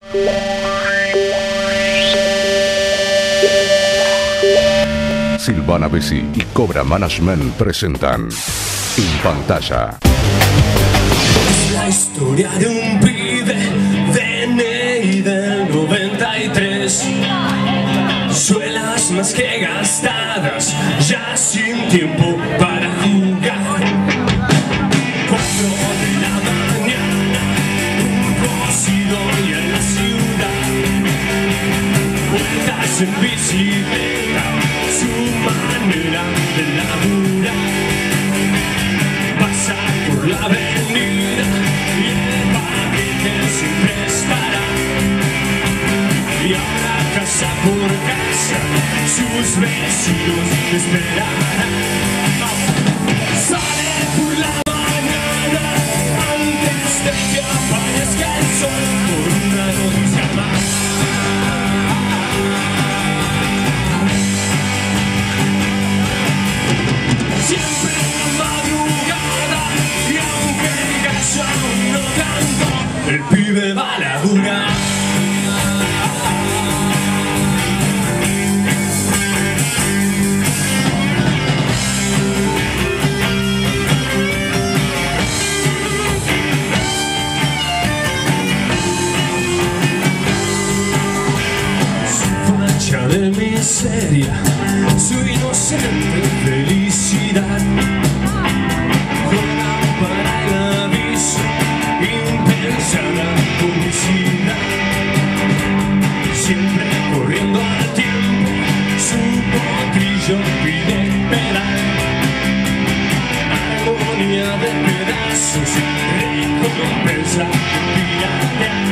Silvana Bessi y Cobra Management presentan En Pantalla. Es la historia de un pibe de Ney del 93. Suelas más que gastadas, ya sin tiempo para jugar. 4 de la mañana, un cocido y en la ciudad. Vueltas en bicicleta, su manera de laburar. Pasa por la avenida y el paquete siempre estará. Y ahora casa por casa sus vecinos te esperarán. Sale por la mañana antes de que aparezca el sol por una noticia más. Siempre en la madrugada y aunque el gallo aún no cantó, el pibe va a laburar. De miseria, su inocente felicidad. Juega para el aviso, impensada publicidad. Siempre corriendo al tiempo, su potrillo pide esperar. Armonía de pedazos, recompensa piratear.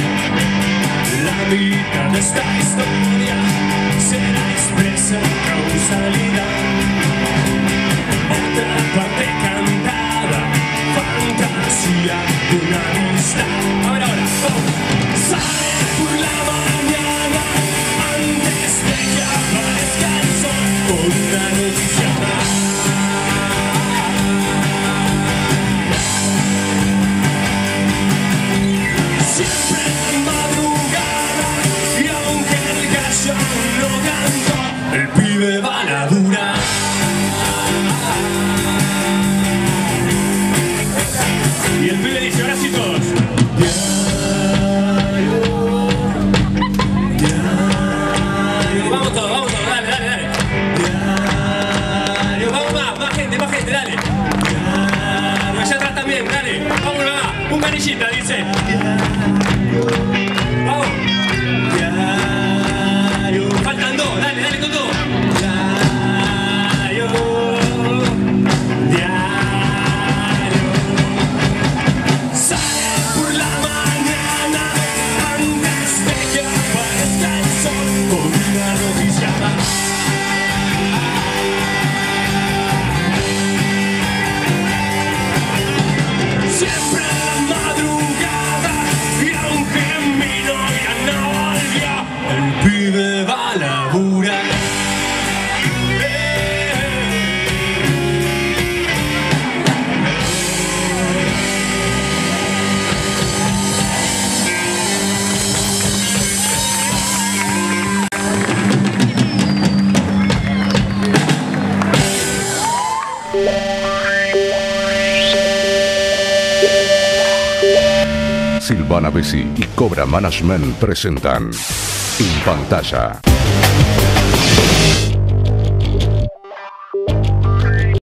La mitad de esta historia será expresa causalidad. Otra parte cantada, fantasía de una amistad. A ver ahora, sale por la mañana antes de que aparezca el sol con una noticia más. Siempre en madrugada y aunque el gallo no cantó, el pibe va a laburar. Y el pibe dice, ahora sí todos. Vamos todos, dale. Más gente, dale. Allá atrás también, dale. Vamos, va. Un canillita, dice. Vamos. Faltan 2, dale con todo. Diario. Sale por la mañana antes de que aparezca el sol con una noticia más. Siempre en la madrugada y aunque mi novia no volvió, el pibe va a laburar. Silvana Bessi y Cobra Management presentan En Pantalla.